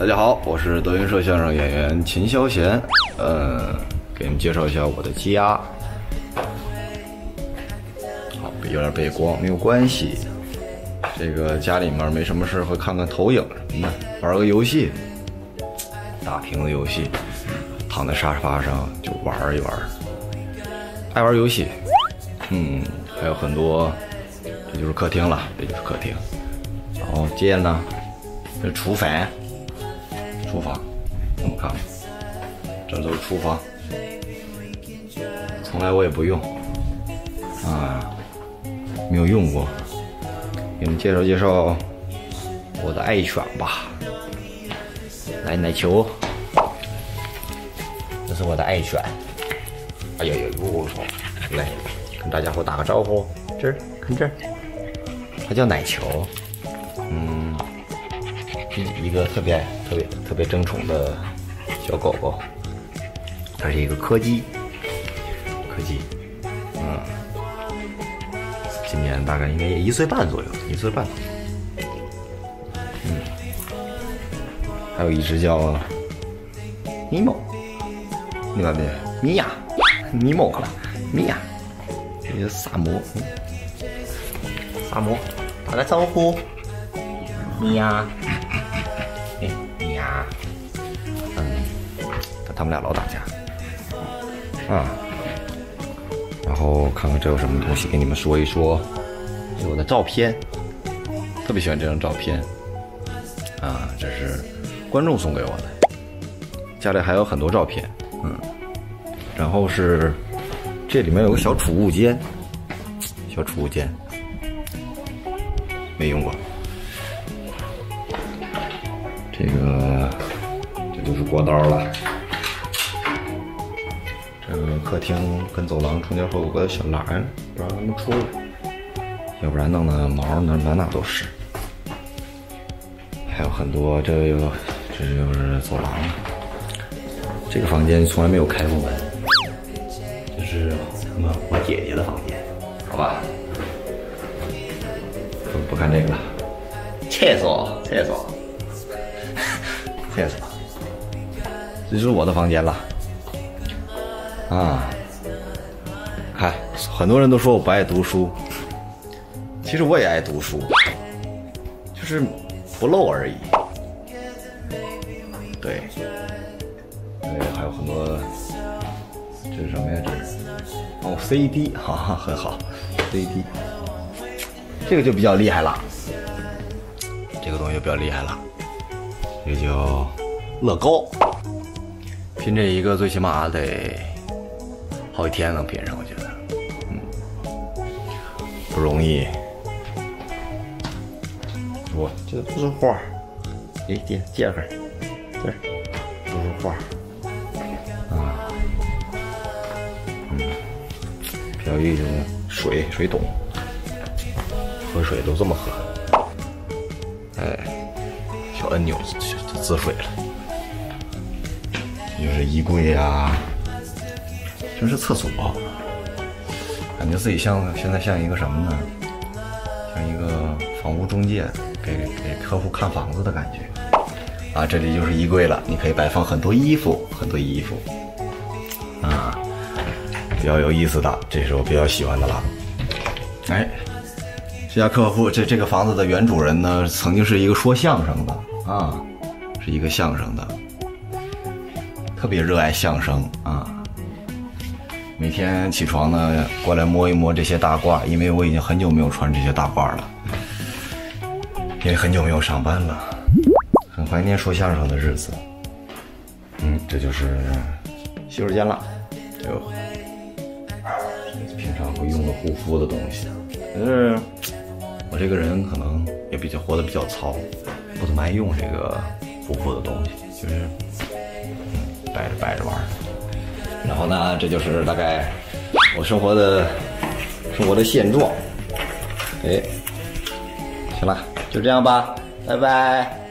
大家好，我是德云社相声演员秦霄贤，给你们介绍一下我的家。好，有点背光，没有关系。这个家里面没什么事，会看看投影什么的，玩个游戏，大屏的游戏，躺在沙发上就玩一玩，爱玩游戏。还有很多，这就是客厅了，这就是客厅。然后接着呢，这是厨房，这么看，这都是厨房，从来我也不用，没有用过。给你们介绍介绍我的爱犬吧。来，奶球，这是我的爱犬。哎呦呦呦，来跟大家伙打个招呼。这儿，看这儿，它叫奶球。一个特别争宠的小狗狗，它是一个柯基，今年大概应该也1岁半左右，1岁半。还有一只叫尼莫，你看没？米娅，尼莫了，米娅，这个萨摩，打个招呼，米娅。米娅，他们俩老打架然后看看这有什么东西，给你们说一说。这是我的照片，特别喜欢这张照片这是观众送给我的。家里还有很多照片，然后是这里面有个小储物间，没用过。这就是锅刀了。这个客厅跟走廊中间会有个小栏，不让他们出来，要不然弄得毛满哪都是。还有很多，这就是走廊。这个房间从来没有开过门，这是我姐姐的房间，好吧？不看这个了。厕所。这就是我的房间了看，很多人都说我不爱读书，其实我也爱读书，就是不漏而已。对，还有很多，这是什么呀？这是CD， 很好 ，CD， 这个就比较厉害了，这个东西就比较厉害了。这叫乐高，拼这一个最起码得好几天能拼上，我觉得，不容易。我这不是画，借会儿，这不是画，比较一种水桶，喝水都这么喝，小按钮就滋水了。就是衣柜这是厕所，感觉自己现在像一个什么呢？像一个房屋中介，给客户看房子的感觉。这里就是衣柜了，你可以摆放很多衣服，比较有意思的，这是我比较喜欢的了。这家客户这个房子的原主人呢，曾经是一个说相声的是一个相声的，特别热爱相声每天起床呢，过来摸一摸这些大褂，因为我已经很久没有穿这些大褂了，因为很久没有上班了，很怀念说相声的日子。这就是洗手间了，平常会用的护肤的东西。可是我这个人可能也活得比较糙，不怎么爱用这个护肤的东西，就是摆着玩。然后呢，这就是大概我生活的现状。行了，就这样吧，拜拜。